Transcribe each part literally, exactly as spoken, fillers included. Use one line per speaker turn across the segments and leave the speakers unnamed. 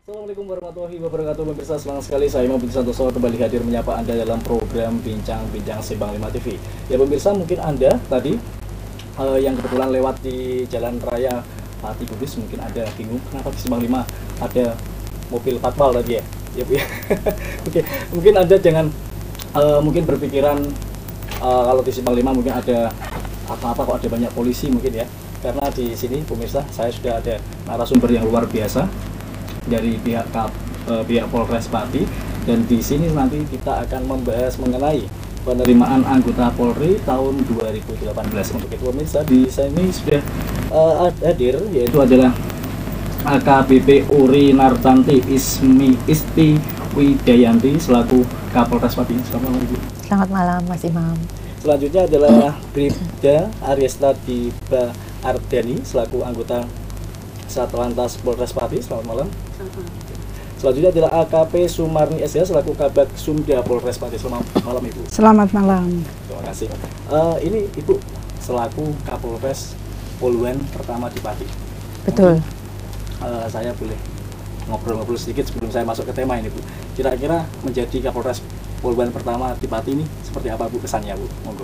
Assalamualaikum warahmatullahi wabarakatuh. Pemirsa, senang sekali saya Imam Santoso kembali hadir menyapa Anda dalam program Bincang-Bincang Simpang lima T V. Ya pemirsa, mungkin Anda tadi uh, yang kebetulan lewat di Jalan Raya Pati Bugis mungkin ada bingung kenapa di Simpang lima ada mobil patwal tadi ya. Ya Bu ya. Oke, mungkin Anda jangan uh, mungkin berpikiran uh, kalau di Simpang lima mungkin ada apa-apa kok ada banyak polisi mungkin ya. Karena di sini pemirsa saya sudah ada narasumber yang luar biasa dari pihak Kap, eh, pihak Polres Pati, dan di sini nanti kita akan membahas mengenai penerimaan anggota Polri tahun dua ribu delapan belas. Untuk itu pemirsa di sini sudah uh, hadir yaitu adalah A K B P Uri Nartanti Ismi Isti Widayanti selaku Kapolres Pati. Selamat malam Ibu.
Selamat malam Mas Imam.
Selanjutnya adalah Bribda Aryesta Diba Ardani selaku anggota Satlantas Polres Pati. Selamat malam. Selanjutnya adalah A K P Sumarni S H selaku Kabak Sumda Polres Pati. Selamat malam Ibu.
Selamat malam.
Terima kasih. Uh, ini Ibu selaku Kapolres Poluan pertama di Pati.
Betul.
Mungkin, uh, saya boleh ngobrol-ngobrol sedikit sebelum saya masuk ke tema ini Bu. Kira-kira menjadi Kapolres Poluan pertama di Pati ini seperti apa Bu kesannya Bu? Monggo.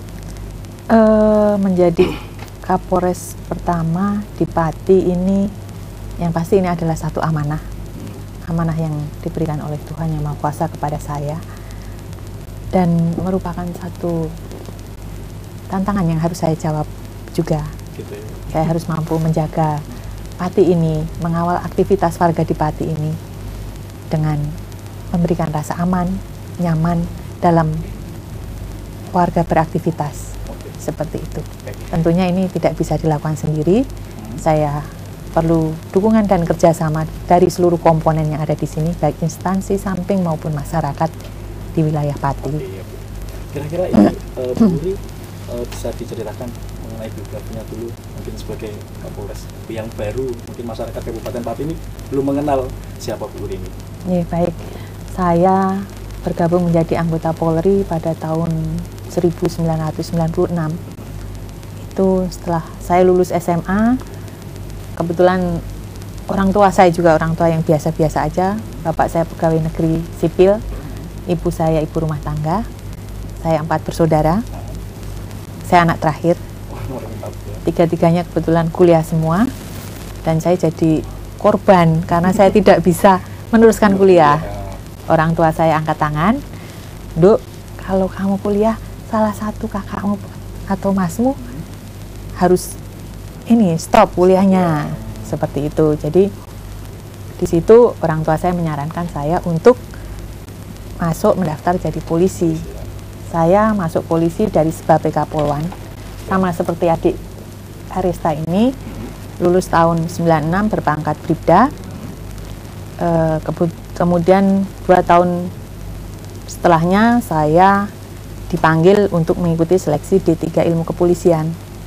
Uh, menjadi Kapolres pertama di Pati ini yang pasti ini adalah satu amanah. Amanah yang diberikan oleh Tuhan Yang Maha Kuasa kepada saya dan merupakan satu tantangan yang harus saya jawab juga.
Gitu ya.
Saya harus mampu menjaga Pati ini, mengawal aktivitas warga di Pati ini dengan memberikan rasa aman, nyaman dalam warga beraktivitas.
Oke.
Seperti itu.
Oke.
Tentunya ini tidak bisa dilakukan sendiri. Hmm. Saya perlu dukungan dan kerjasama dari seluruh komponen yang ada di sini, baik instansi, samping maupun masyarakat di wilayah Pati.
Kira-kira ini uh, Bu Uri uh, bisa diceritakan mengenai biografinya dulu, mungkin sebagai Kapolres yang baru, mungkin masyarakat Kabupaten Pati ini belum mengenal siapa Bu Uri ini.
Ya, baik. Saya bergabung menjadi anggota Polri pada tahun seribu sembilan ratus sembilan puluh enam. Itu setelah saya lulus S M A. Kebetulan orang tua saya juga orang tua yang biasa-biasa aja. Bapak saya pegawai negeri sipil, ibu saya ibu rumah tangga. Saya empat bersaudara. Saya anak terakhir. Tiga-tiganya kebetulan kuliah semua. Dan saya jadi korban karena saya tidak bisa meneruskan kuliah. Orang tua saya angkat tangan, "Duk, kalau kamu kuliah, salah satu kakakmu atau masmu harus ini stop kuliahnya." Seperti itu. Jadi di situ orang tua saya menyarankan saya untuk masuk mendaftar jadi polisi. Saya masuk polisi dari Sebabe Kapolwan, sama seperti adik Aryesta ini, lulus tahun sembilan puluh enam berpangkat Bribda. E, kemudian dua tahun setelahnya saya dipanggil untuk mengikuti seleksi D tiga Ilmu Kepolisian.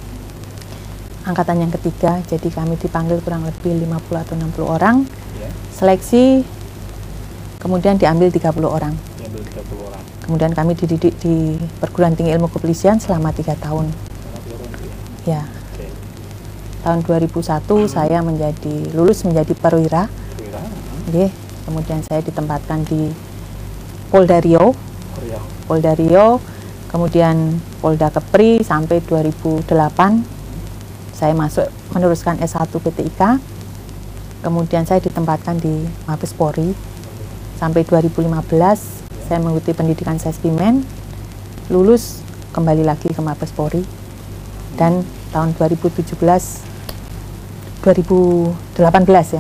Angkatan yang ketiga, jadi kami dipanggil kurang lebih lima puluh atau enam puluh orang.
Ya.
Seleksi, kemudian diambil tiga puluh orang.
Diambil tiga puluh orang.
Kemudian kami dididik di Perguruan Tinggi Ilmu Kepolisian selama tiga tahun. Ya.
Okay.
Tahun dua ribu satu hmm. saya menjadi lulus menjadi perwira.
Perwira. Hmm.
Okay. Kemudian saya ditempatkan di Polda Riau.
Riau.
Polda Riau, kemudian Polda Kepri sampai dua ribu delapan. Saya masuk meneruskan S satu P T I K, kemudian saya ditempatkan di Mabes Polri sampai dua ribu lima belas. Saya mengikuti pendidikan Sespimen, lulus kembali lagi ke Mabes Polri, dan tahun dua ribu tujuh belas dua ribu delapan belas ya,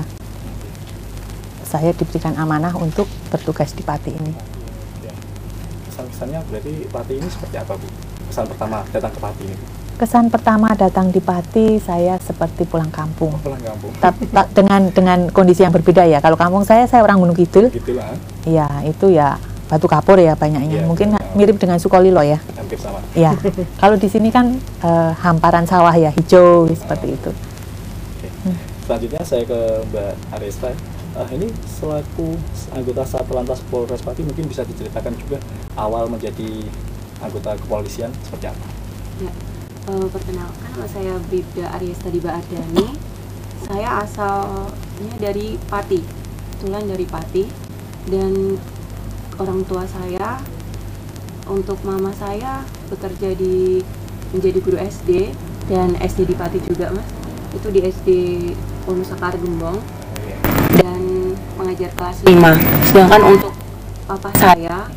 saya diberikan amanah untuk bertugas di Pati ini.
Kesan-kesannya berarti Pati ini seperti apa Bu? Kesan pertama datang ke Pati ini Bu?
Kesan pertama datang di Pati, saya seperti pulang kampung.
Pulang kampung.
Ta ta dengan dengan kondisi yang berbeda ya. Kalau kampung saya, saya orang Gunung Kidul.
Gitulah.
Iya, itu ya Batu Kapur ya banyaknya. Ya, Mungkin ya, mirip dengan Sukolilo ya.
Hampir sama.
Iya. Kalau di sini kan uh, hamparan sawah ya, hijau uh, seperti itu.
Okay. Hmm. Selanjutnya saya ke Mbak Aryesta. Uh, ini selaku anggota Satlantas Polres Pati mungkin bisa diceritakan juga awal menjadi anggota kepolisian seperti apa?
Ya. Uh, perkenalkan, nama saya Bribda Aryesta Diba Ardani. Saya asalnya dari Pati. kebetulan dari Pati, dan orang tua saya, untuk mama saya bekerja di menjadi guru S D dan S D di Pati juga, Mas. Itu di S D Wonosakar Gembong dan mengajar kelas lima. Sedangkan untuk papa saya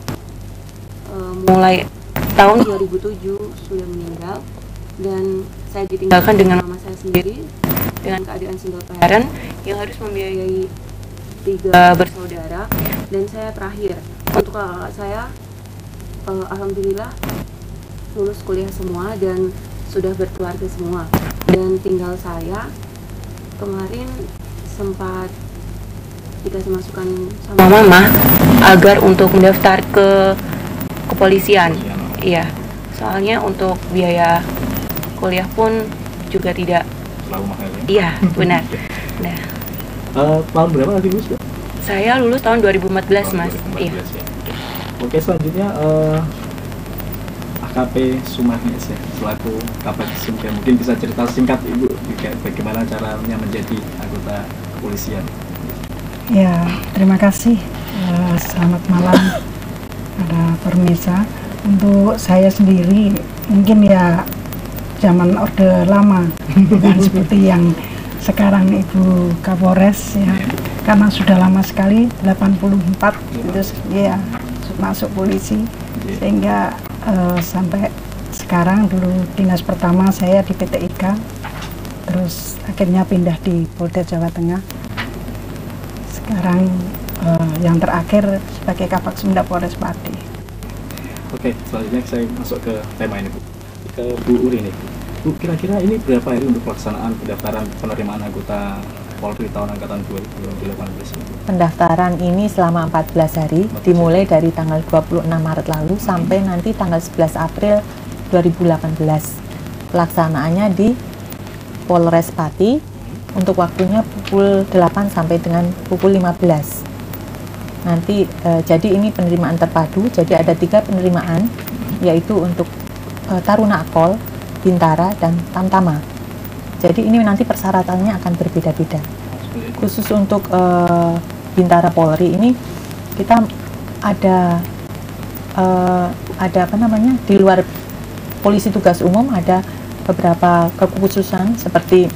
e, mulai tahun dua ribu tujuh sudah meninggal, dan saya ditinggalkan dengan mama saya sendiri dengan keadaan single parent yang harus membiayai tiga bersaudara, dan saya terakhir. Untuk kakak saya, uh, alhamdulillah lulus kuliah semua dan sudah berkeluarga semua, dan tinggal saya kemarin sempat dikasih masukan sama mama agar untuk mendaftar ke kepolisian. Iya, soalnya untuk biaya kuliah pun juga tidak
Terlalu mahal ya?
Iya, benar. Nah,
uh, tahun berapa nanti lulus? Ya?
saya lulus tahun dua ribu empat belas, Mas. Iya.
Ya. Oke, selanjutnya uh, A K P Sumarnis ya, selaku Kabak Sumka. Mungkin bisa cerita singkat Ibu bagaimana caranya menjadi anggota kepolisian.
Ya, terima kasih. Uh, selamat malam pada pemirsa. Untuk saya sendiri mungkin ya zaman Orde Lama, bukan seperti yang sekarang Ibu Kapolres ya, karena sudah lama sekali delapan puluh empat terus ya masuk polisi, sehingga uh, sampai sekarang. Dulu dinas pertama saya di P T I K, terus akhirnya pindah di Polda Jawa Tengah, sekarang uh, yang terakhir sebagai Kabak Sumda Polres Pati.
Oke, selanjutnya saya masuk ke tema ini, Bu. Ke Bu Uri nih. Bu, kira-kira ini berapa hari untuk pelaksanaan pendaftaran penerimaan anggota Polri tahun angkatan dua ribu delapan belas ini?
Pendaftaran ini selama empat belas hari, dimulai dari tanggal dua puluh enam Maret lalu sampai nanti tanggal sebelas April dua ribu delapan belas. Pelaksanaannya di Polres Pati untuk waktunya pukul delapan sampai dengan pukul lima belas. Nanti eh, jadi ini penerimaan terpadu, jadi ada tiga penerimaan, yaitu untuk eh, Taruna Akpol, Bintara, dan Tamtama. Jadi ini nanti persyaratannya akan berbeda-beda. Khusus untuk uh, Bintara Polri ini kita ada uh, ada apa namanya, di luar polisi tugas umum ada beberapa kekhususan seperti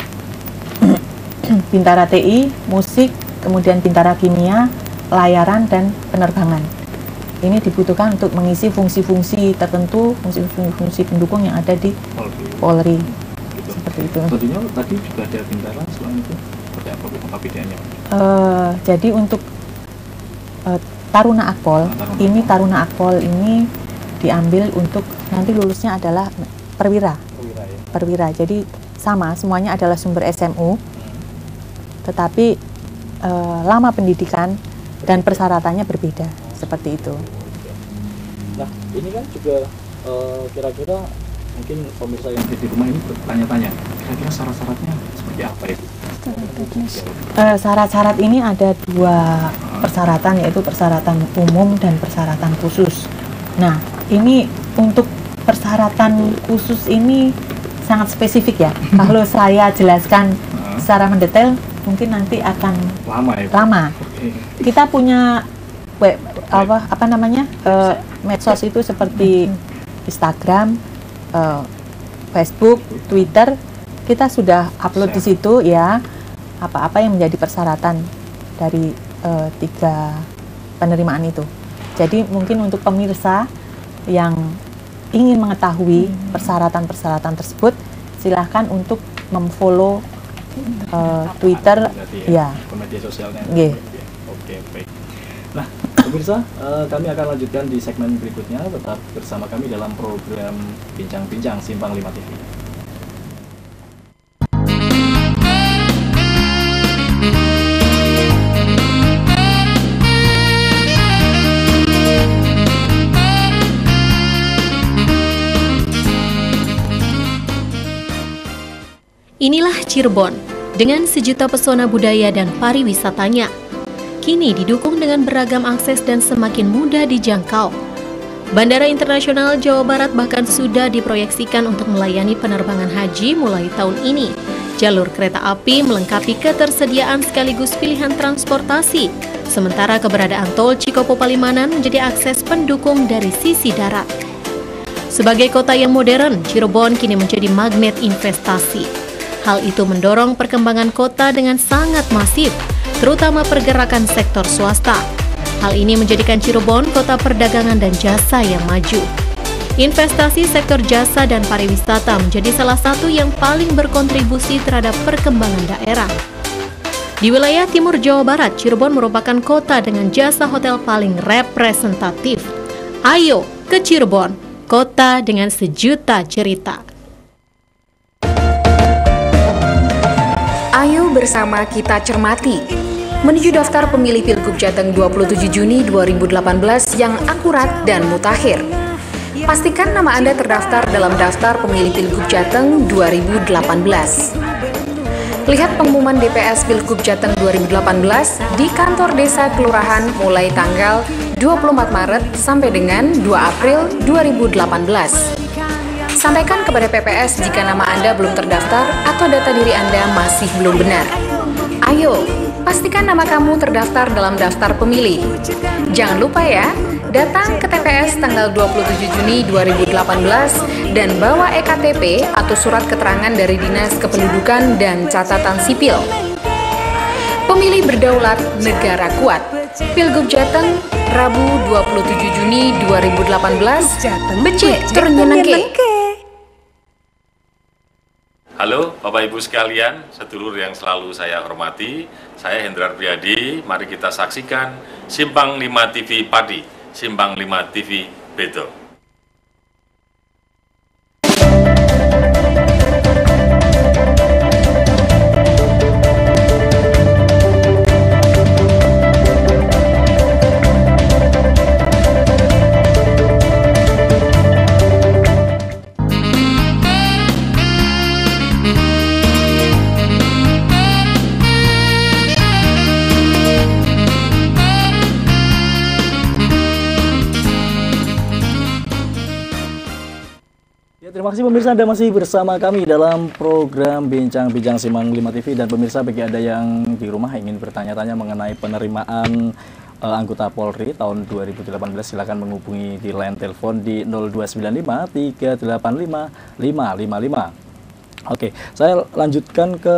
Bintara T I, musik, kemudian Bintara Kimia, layaran, dan penerbangan. Ini dibutuhkan untuk mengisi fungsi-fungsi tertentu, fungsi-fungsi pendukung yang ada di Polri. Polri.
Gitu.
Seperti itu.
Tentunya tadi juga ada Bintara selain itu. Seperti apa, apa bedanya?
Uh, jadi untuk uh, Taruna Akpol, nah, Taruna ini Taruna Akpol ini diambil untuk nanti lulusnya adalah perwira. Perwira, ya? Perwira. Jadi sama, semuanya adalah sumber S M U, hmm. tetapi uh, lama pendidikan dan persyaratannya berbeda. Seperti itu.
Nah, ini kan juga uh, kira-kira mungkin pemirsa yang di rumah ini bertanya-tanya, kira-kira syarat-syaratnya seperti apa itu?
Uh, syarat-syarat ini ada dua persyaratan, yaitu persyaratan umum dan persyaratan khusus. Nah, ini untuk persyaratan khusus ini sangat spesifik ya. Kalau saya jelaskan secara mendetail, mungkin nanti akan
lama. Ya,
lama.
Okay.
Kita punya web apa apa namanya uh, medsos itu seperti Instagram, uh, Facebook, Twitter. Kita sudah upload di situ ya apa-apa yang menjadi persyaratan dari uh, tiga penerimaan itu. Jadi mungkin untuk pemirsa yang ingin mengetahui persyaratan-persyaratan tersebut, silahkan untuk memfollow uh, Twitter ya,
ya. Media sosialnya.
Yeah.
Oke, baik. Nah, pemirsa, uh, kami akan lanjutkan di segmen berikutnya. Tetap bersama kami dalam program Bincang-Bincang Simpang lima T V.
Inilah Cirebon, dengan sejuta pesona budaya dan pariwisatanya. Kini didukung dengan beragam akses dan semakin mudah dijangkau. Bandara Internasional Jawa Barat bahkan sudah diproyeksikan untuk melayani penerbangan haji mulai tahun ini. Jalur kereta api melengkapi ketersediaan sekaligus pilihan transportasi, sementara keberadaan tol Cikopo Palimanan menjadi akses pendukung dari sisi darat. Sebagai kota yang modern, Cirebon kini menjadi magnet investasi. Hal itu mendorong perkembangan kota dengan sangat masif, terutama pergerakan sektor swasta. Hal ini menjadikan Cirebon kota perdagangan dan jasa yang maju. Investasi sektor jasa dan pariwisata menjadi salah satu yang paling berkontribusi terhadap perkembangan daerah. Di wilayah timur Jawa Barat, Cirebon merupakan kota dengan jasa hotel paling representatif. Ayo ke Cirebon, kota dengan sejuta cerita.
Ayo bersama kita cermati menuju daftar pemilih Pilgub Jateng dua puluh tujuh Juni dua ribu delapan belas yang akurat dan mutakhir. Pastikan nama Anda terdaftar dalam daftar pemilih Pilgub Jateng dua ribu delapan belas. Lihat pengumuman D P S Pilgub Jateng dua ribu delapan belas di kantor desa kelurahan mulai tanggal dua puluh empat Maret sampai dengan dua April dua ribu delapan belas. Sampaikan kepada P P S jika nama Anda belum terdaftar atau data diri Anda masih belum benar. Ayo, pastikan nama kamu terdaftar dalam daftar pemilih. Jangan lupa ya, datang ke T P S tanggal dua puluh tujuh Juni dua ribu delapan belas dan bawa E K T P atau surat keterangan dari Dinas Kependudukan dan Catatan Sipil. Pemilih berdaulat, negara kuat. Pilgub Jateng, Rabu dua puluh tujuh Juni dua ribu delapan belas, becik ternyenengke.
Halo Bapak Ibu sekalian, sedulur yang selalu saya hormati, saya Hendrar Priyadi. Mari kita saksikan Simpang lima T V Padi, Simpang lima T V Beto.
Terima kasih pemirsa, Anda masih bersama kami dalam program Bincang-Bincang Simpang lima T V. Dan pemirsa, bagi Anda yang di rumah ingin bertanya-tanya mengenai penerimaan uh, anggota Polri tahun dua ribu delapan belas, silakan menghubungi di line telepon di nol dua sembilan lima tiga delapan lima lima lima lima. Oke, saya lanjutkan ke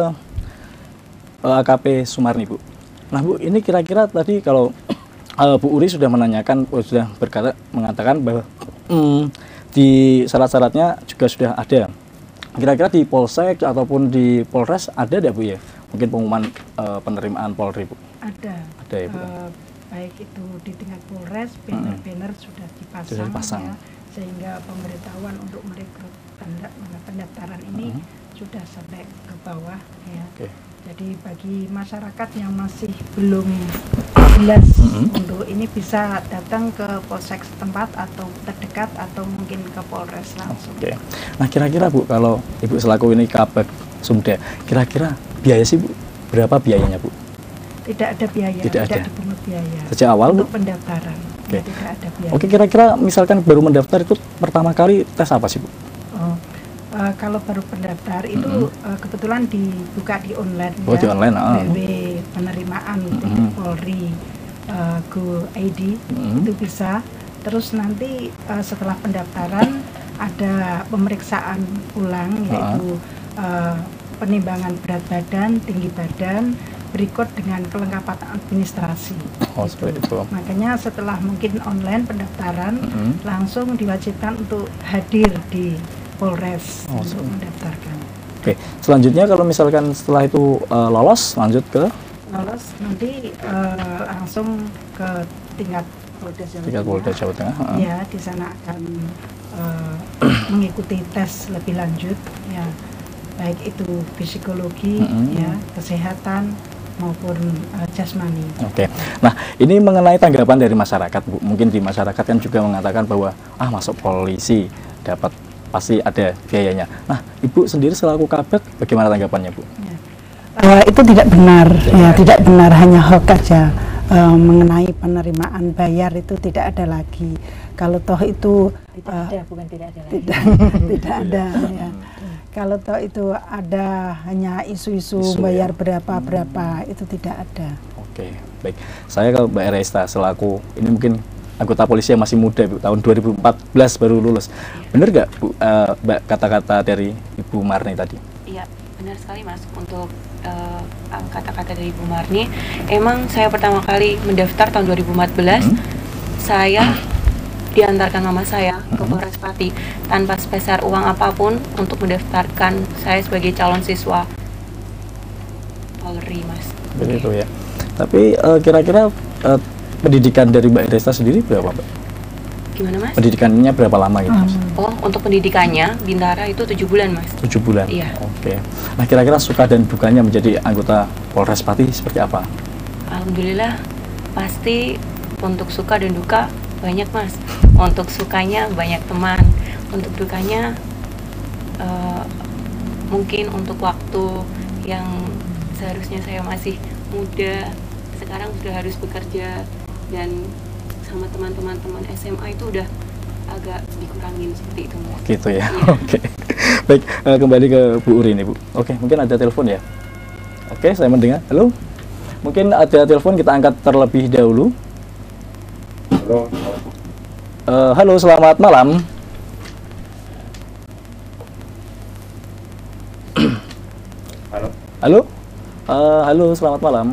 uh, A K P Sumarni, Bu. Nah, Bu, ini kira-kira tadi kalau uh, Bu Uri sudah menanyakan, oh, sudah berkata mengatakan bahwa hmm, di syarat-syaratnya juga sudah ada. Kira-kira di Polsek ataupun di Polres ada tidak, Bu, ya? Mungkin pengumuman uh, penerimaan Polri, Bu?
Ada.
Ada ya, Bu?
Uh, baik itu di tingkat Polres, banner-banner hmm. sudah dipasang, sudah dipasang. Ya, sehingga pemberitahuan untuk merekrut pendaftaran ini hmm. sudah sampai ke bawah. Ya. Okay. Jadi bagi masyarakat yang masih belum jelas mm-hmm. untuk ini bisa datang ke Polsek setempat atau terdekat atau mungkin ke Polres langsung. Oke.
Nah, kira-kira, Bu, kalau Ibu selaku ini Kabag Sumda, kira-kira biaya sih, Bu, berapa biayanya, Bu?
Tidak ada biaya,
tidak, tidak
ada dipungut biaya.
Sejak awal,
untuk
Bu?
Pendaftaran.
Oke.
Tidak ada biaya.
Oke, kira-kira misalkan baru mendaftar itu pertama kali tes apa sih, Bu?
Oh. Uh, kalau baru pendaftar itu mm-hmm. uh, kebetulan dibuka di online,
oh,
ya,
di online, ah.
W W W penerimaan mm-hmm. Polri uh, Go I D mm-hmm. itu bisa. Terus nanti uh, setelah pendaftaran ada pemeriksaan ulang yaitu uh, penimbangan berat badan, tinggi badan, berikut dengan kelengkapan administrasi.
Oh, gitu. Itu.
Makanya setelah mungkin online pendaftaran mm-hmm. langsung diwajibkan untuk hadir di Polres oh, untuk mendaftarkan.
Oke, selanjutnya kalau misalkan setelah itu uh, lolos, lanjut ke?
Lolos nanti uh, langsung ke tingkat Polda Jawa
tingkat Polda Jawa Tengah. Uh.
Ya, di sana akan uh, mengikuti tes lebih lanjut, ya, baik itu psikologi, mm-hmm. ya, kesehatan maupun uh, jasmani.
Oke, nah ini mengenai tanggapan dari masyarakat, Bu. Mungkin di masyarakat kan juga mengatakan bahwa ah masuk polisi dapat pasti ada biayanya. Nah, Ibu sendiri selaku Kabag, bagaimana tanggapannya, Bu?
Ya. Uh, itu tidak benar, tidak ya, tidak benar, hanya hoax saja. Uh, mengenai penerimaan bayar itu tidak ada lagi. kalau toh itu
Tidak
uh,
ada, bukan tidak ada lagi.
tidak tidak ada ya. Kalau toh itu ada hanya isu-isu
Isu,
bayar
ya.
berapa-berapa, itu tidak ada.
Oke, baik. Saya ke Mbak Resta selaku ini mungkin anggota polisi yang masih muda, Bu, tahun dua ribu empat belas baru lulus. Benar nggak, Bu, uh, Mbak, kata-kata dari Ibu Marni tadi?
Iya, benar sekali Mas. Untuk uh, kata-kata dari Ibu Marni, emang saya pertama kali mendaftar tahun dua ribu empat belas, hmm? saya diantarkan mama saya ke Polres Pati tanpa sepeser uang apapun untuk mendaftarkan saya sebagai calon siswa Polri, Mas.
Begitu ya. Tapi uh, kira-kira uh, pendidikan dari Mbak Resta sendiri berapa, Mbak?
Gimana, Mas?
Pendidikannya berapa lama gitu, Mas?
Oh, untuk pendidikannya Bintara itu tujuh bulan, Mas.
Tujuh bulan?
Iya.
Oke. Nah, kira-kira suka dan dukanya menjadi anggota Polres Pati seperti apa?
Alhamdulillah, pasti untuk suka dan duka banyak, Mas. Untuk sukanya banyak teman, untuk dukanya uh, mungkin untuk waktu yang seharusnya saya masih muda, sekarang sudah harus bekerja, dan sama teman-teman teman S M A itu udah agak dikurangin seperti itu, Mas.
Gitu ya.
Iya.
Oke. Baik, uh, kembali ke Bu Uri nih, Bu. Oke, mungkin ada telepon ya. Oke, saya mendengar. Halo. Mungkin ada telepon, kita angkat terlebih dahulu.
Halo.
Uh, halo, selamat malam.
Halo.
Halo. Uh, halo, selamat malam.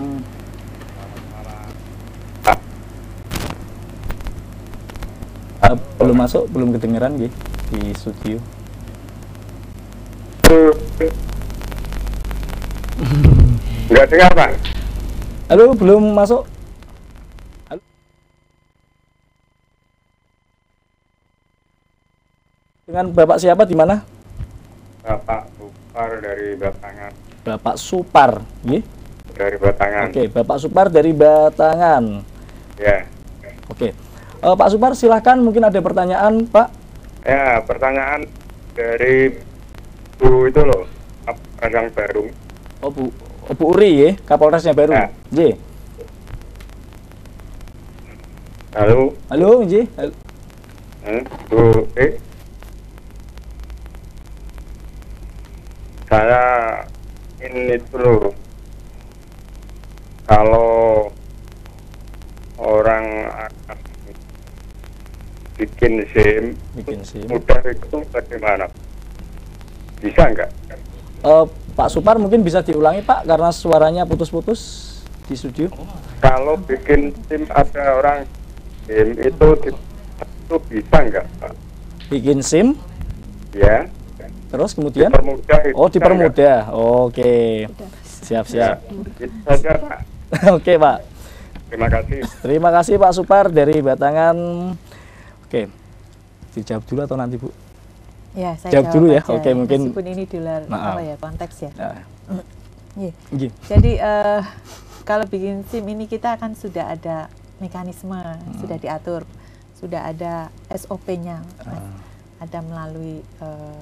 Uh, belum masuk, belum kedengeran gitu di studio.
Enggak dengar, Pak.
Halo, belum masuk. Halo. Dengan Bapak siapa, di mana?
Bapak Supar dari Batangan.
Bapak Supar, nggih?
Dari Batangan.
Oke, Bapak Supar dari Batangan.
Ya.
Oke. Uh, Pak Supar, silahkan, mungkin ada pertanyaan, Pak.
Ya, pertanyaan dari Bu itu loh, yang baru.
Oh, Bu, oh, Bu Uri ya, Kapolresnya baru.
Ya.
J.
Halo.
Halo, J. Halo.
Hmm, Bu, eh. Saya ini itu loh, kalau orang akan bikin SIM,
Bikin SIM.
mudah itu bagaimana? Bisa nggak?
Uh, Pak Supar mungkin bisa diulangi, Pak, karena suaranya putus-putus di studio.
Kalau bikin SIM ada orang SIM itu, itu bisa nggak, Pak?
Bikin SIM,
Ya.
terus kemudian?
Dipermudah itu
Oh,
bisa
dipermudah. Oke. Siap-siap.
nggak? Ya, itu saja, Pak.
Oke, Pak.
Terima kasih.
Terima kasih Pak Supar dari Batangan. Oke. Dijawab dulu atau nanti, Bu?
Ya, saya
Jawab
jawab
dulu ya.
aja.
Oke, mungkin
meskipun ini di luar
Maaf.
apa ya konteks ya.
Nah,
Iya.
nggih.
Jadi eh, kalau bikin SIM ini kita akan sudah ada mekanisme, sudah diatur, sudah ada S O P-nya, ada melalui eh,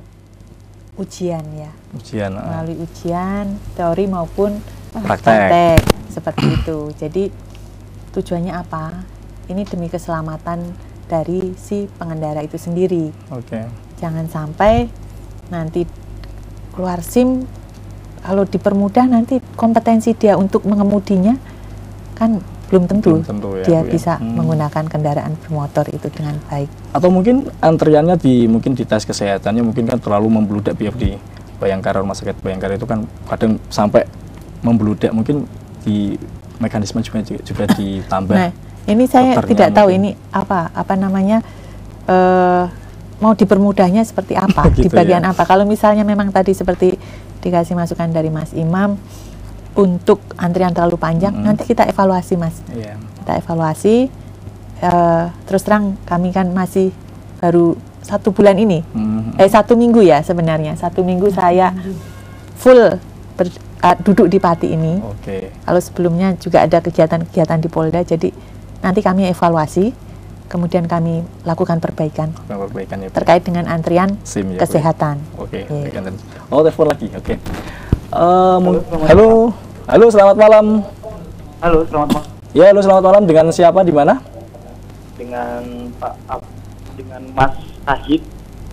ujian ya,
Ujian. ah.
melalui ujian teori maupun
Praktek.
seperti itu. Jadi tujuannya apa? Ini demi keselamatan dari si pengendara itu sendiri.
Oke.
Jangan sampai nanti keluar SIM, kalau dipermudah nanti kompetensi dia untuk mengemudinya kan belum tentu,
Belum tentu ya,
dia
Bu, ya.
bisa
Hmm.
menggunakan kendaraan bermotor itu dengan baik.
Atau mungkin antriannya di mungkin di tes kesehatannya mungkin kan terlalu membludak, biar di Bayangkara, Rumah Sakit Bayangkara itu kan kadang sampai membludak, mungkin di mekanisme juga juga ditambah.
Nah, ini saya
dokternya
tidak tahu
mungkin.
ini apa apa namanya eh, mau dipermudahnya seperti apa,
Gitu
di bagian
ya.
apa. Kalau misalnya memang tadi seperti dikasih masukan dari Mas Imam untuk antrian terlalu panjang,
Mm-hmm.
nanti kita evaluasi, Mas.
Iya.
Kita evaluasi. eh, terus terang kami kan masih baru satu bulan ini,
Mhm.
eh satu minggu ya sebenarnya. Satu minggu saya full ber- ah, duduk di Pati ini.
Oke.
Kalau sebelumnya juga ada kegiatan-kegiatan di Polda, jadi nanti kami evaluasi, kemudian kami lakukan perbaikan
Perbaikan ya, Bu.
terkait dengan antrian
SIM ya, Bu, ya.
kesehatan.
Oke.
Iya.
baik, antrian. Oh, telepon lagi. Oke. Eh, mung- halo. Halo, selamat malam.
Halo, selamat malam.
Ya, halo, selamat malam. Dengan siapa, di mana?
Dengan Pak Ab dengan Mas Sahid.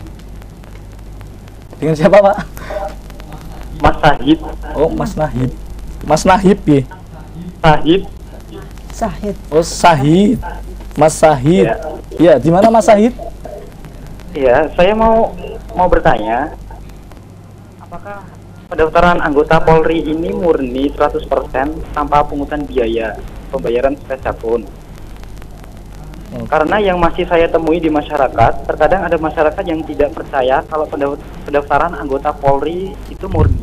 Dengan siapa, Pak?
Mas Sahid.
Oh, Mas Nahid. Mas Nahib ya?
Sahid.
Sahid.
Oh, Sahid. Mas Sahid.
Ya,
ya di mana Mas Sahid?
Iya, saya mau mau bertanya, apakah pendaftaran anggota Polri ini murni seratus persen tanpa pungutan biaya pembayaran spesiapun?
Hmm.
Karena yang masih saya temui di masyarakat, terkadang ada masyarakat yang tidak percaya kalau pendaftaran anggota Polri itu murni.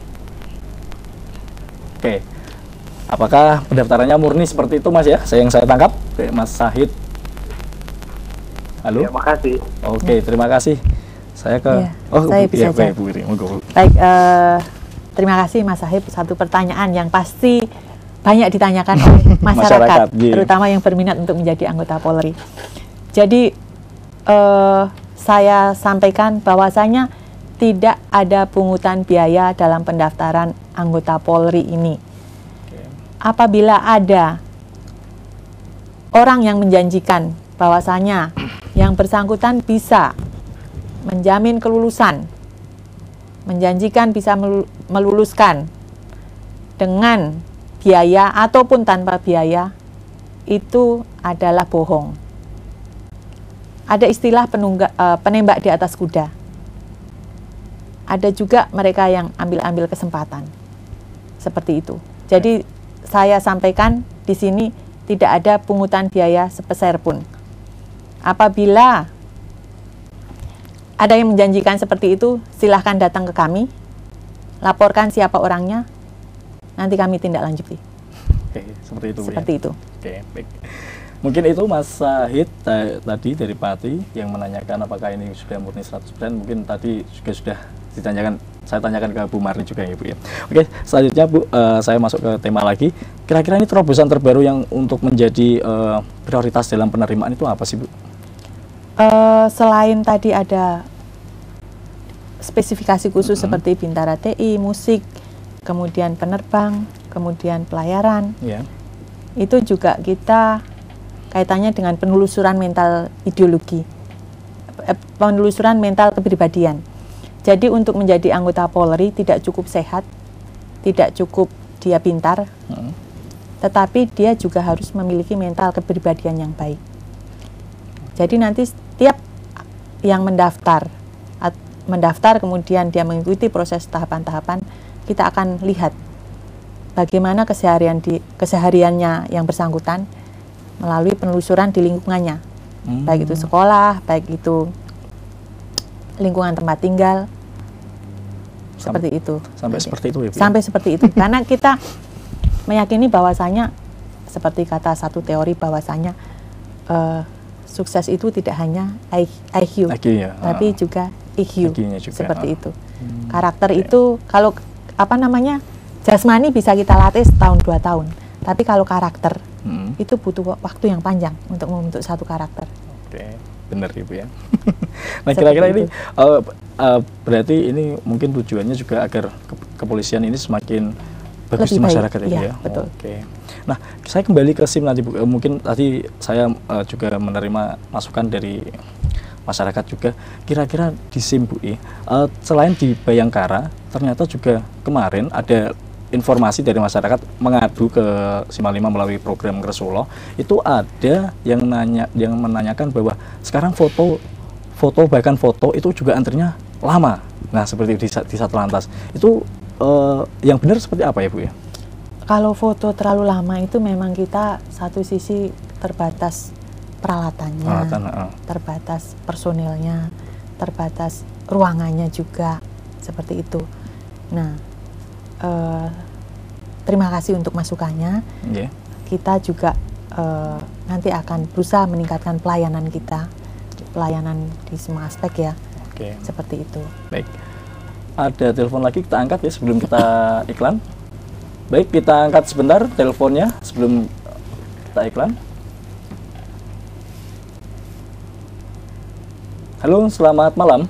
Oke. Apakah pendaftarannya murni seperti itu, Mas ya? Saya yang saya tangkap, Oke, Mas Sahid. Halo.
Terima kasih.
Oke, terima kasih. Saya ke
Ya,
Oh,
saya
Bu,
bisa
ya,
aja.
baik, Bu Iri, monggo.
Baik, eh, terima kasih Mas Sahib. Satu pertanyaan yang pasti banyak ditanyakan oleh masyarakat,
Masyarakat, iya.
terutama yang berminat untuk menjadi anggota Polri. Jadi eh, saya sampaikan bahwasanya tidak ada pungutan biaya dalam pendaftaran anggota Polri ini. Apabila ada orang yang menjanjikan bahwasanya yang bersangkutan bisa menjamin kelulusan, menjanjikan bisa meluluskan dengan biaya ataupun tanpa biaya, itu adalah bohong. Ada istilah penungga, uh, penembak di atas kuda. Ada juga mereka yang ambil-ambil kesempatan. Seperti itu. Jadi saya sampaikan di sini tidak ada pungutan biaya sepeser pun. Apabila ada yang menjanjikan seperti itu, silahkan datang ke kami, laporkan siapa orangnya, nanti kami tindak lanjuti.
Oke, seperti itu.
Seperti
ya?
itu.
Oke, baik. Mungkin itu Mas Sahid tadi dari Pati yang menanyakan apakah ini sudah murni seratus persen. Mungkin tadi juga sudah ditanyakan, saya tanyakan ke Bu Marni juga ya Bu ya. Oke, selanjutnya Bu, uh, saya masuk ke tema lagi. Kira-kira ini terobosan terbaru yang untuk menjadi uh, prioritas dalam penerimaan itu apa sih Bu?
Uh, selain tadi ada spesifikasi khusus
Mm-hmm.
seperti Bintara T I, musik, kemudian penerbang, kemudian pelayaran,
yeah.
itu juga kita kaitannya dengan penelusuran mental ideologi, eh, penelusuran mental kepribadian. Jadi untuk menjadi anggota Polri tidak cukup sehat, tidak cukup dia pintar,
Mm-hmm.
tetapi dia juga harus memiliki mental kepribadian yang baik. Jadi nanti setiap yang mendaftar, mendaftar kemudian dia mengikuti proses tahapan-tahapan, kita akan lihat bagaimana keseharian di kesehariannya yang bersangkutan melalui penelusuran di lingkungannya, hmm. baik itu sekolah, baik itu lingkungan tempat tinggal,
sampai,
seperti itu.
Sampai
Oke.
seperti itu ya Bu?
Sampai seperti itu, karena kita meyakini bahwasanya seperti kata satu teori bahwasanya uh, sukses itu tidak hanya I Q,
I Q ya.
tapi juga I Q,
juga,
seperti
uh.
itu.
Hmm.
Karakter
Okay.
itu kalau apa namanya jasmani bisa kita latih setahun dua tahun, tapi kalau karakter hmm. itu butuh waktu yang panjang untuk membentuk satu karakter.
Oke, okay. Benar Ibu ya. Nah kira-kira ini uh, uh, berarti ini mungkin tujuannya juga agar ke kepolisian ini semakin bagus
lebih
di masyarakat
baik,
ya,
ya,
ya?
Betul.
Oke. Okay. Nah, saya kembali ke SIM nanti Bu. Mungkin tadi saya uh, juga menerima masukan dari masyarakat juga. Kira-kira di SIM Bu, uh, selain di Bayangkara, ternyata juga kemarin ada informasi dari masyarakat mengadu ke Simal lima melalui program Ngresolo. Itu ada yang nanya, yang menanyakan bahwa sekarang foto, foto bahkan foto itu juga antrinya lama. Nah, seperti di, di Satlantas itu. Uh, yang benar seperti apa ya Bu ya?
Kalau foto terlalu lama itu memang kita satu sisi terbatas peralatannya,
Peralatan, uh.
terbatas personilnya, terbatas ruangannya juga, seperti itu. Nah, uh, terima kasih untuk masukannya.
Yeah. Kita
juga uh, nanti akan berusaha meningkatkan pelayanan kita, pelayanan di semua aspek ya.
Okay.
Seperti itu.
Baik. Ada telepon lagi, kita angkat ya sebelum kita iklan. Baik, kita angkat sebentar teleponnya sebelum kita iklan. Halo, selamat malam.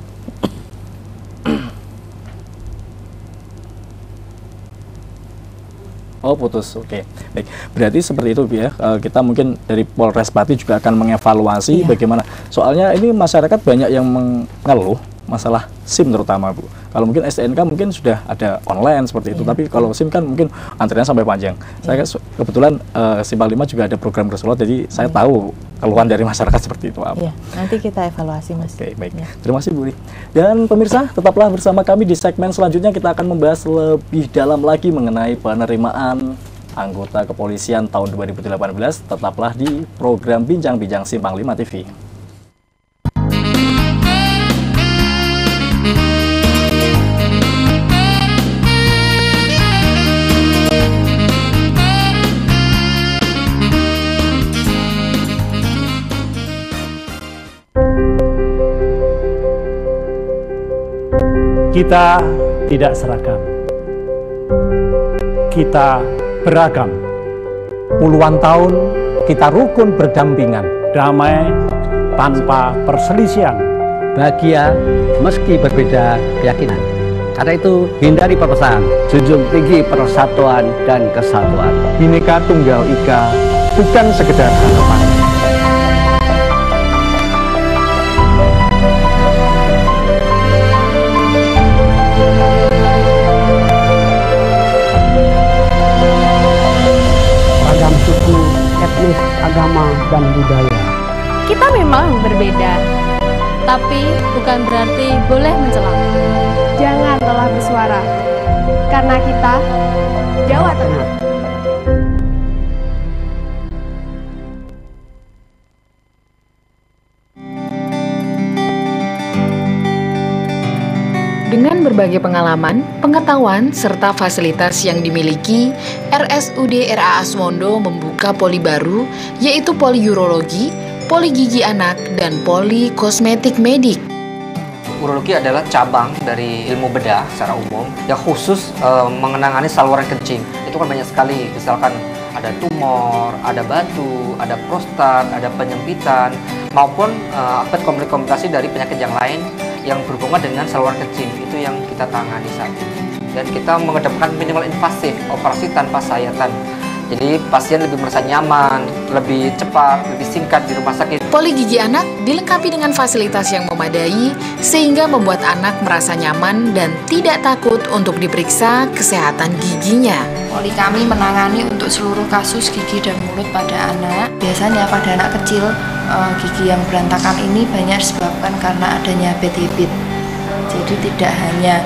Oh putus, oke. Okay. Baik, berarti seperti itu Bu ya. Uh, kita mungkin dari Polres Pati juga akan mengevaluasi iya. bagaimana. Soalnya ini masyarakat banyak yang mengeluh masalah SIM terutama Bu. Kalau mungkin S T N K mungkin sudah ada online seperti itu, iya. tapi kalau SIM kan mungkin antriannya sampai panjang. Iya. Saya kebetulan uh, Simpang lima juga ada program Resolot, jadi iya. saya tahu keluhan dari masyarakat seperti itu apa.
Iya, nanti kita evaluasi Mas.
Oke, baik. Ya. Terima kasih Bu Ri. Dan pemirsa, tetaplah bersama kami di segmen selanjutnya, kita akan membahas lebih dalam lagi mengenai penerimaan anggota kepolisian tahun dua ribu delapan belas. Tetaplah di program Bincang-Bincang Simpang lima T V.
Kita tidak seragam, kita beragam. Puluhan tahun kita rukun berdampingan, damai tanpa perselisihan,
bahagia meski berbeda keyakinan. Karena itu hindari perpecahan, junjung tinggi persatuan dan kesatuan.
Bhinneka Tunggal Ika bukan sekedar harapan.
Etnis, agama, dan budaya.
Kita memang berbeda, tapi bukan berarti boleh mencela.
Jangan lelah bersuara, karena kita Jawa Tengah.
Dengan berbagai pengalaman, pengetahuan, serta fasilitas yang dimiliki, R S U D R A A Suwondo membuka poli baru, yaitu poli urologi, poli gigi anak, dan poli kosmetik medik.
Urologi adalah cabang dari ilmu bedah secara umum yang khusus e, mengenangani saluran kencing. Itu kan banyak sekali, misalkan ada tumor, ada batu, ada prostat, ada penyempitan, maupun e, akibat komplikasi dari penyakit yang lain yang berhubungan dengan saluran kencing. Itu yang kita tangani saat ini. Dan kita mengedepankan minimal invasif, operasi tanpa sayatan. Jadi pasien lebih merasa nyaman, lebih cepat, lebih singkat di rumah sakit.
Poli gigi anak dilengkapi dengan fasilitas yang memadai sehingga membuat anak merasa nyaman dan tidak takut untuk diperiksa kesehatan giginya.
Poli kami menangani untuk seluruh kasus gigi dan mulut pada anak. Biasanya pada anak kecil, gigi yang berantakan ini banyak disebabkan karena adanya bad habit. Jadi tidak hanya